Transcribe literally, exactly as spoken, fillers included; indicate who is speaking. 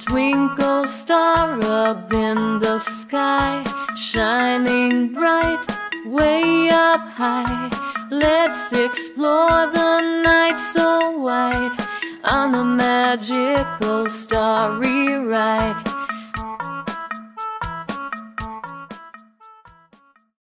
Speaker 1: Twinkle star up in the sky, shining bright, way up high. Let's explore the night so wide on a magical starry ride.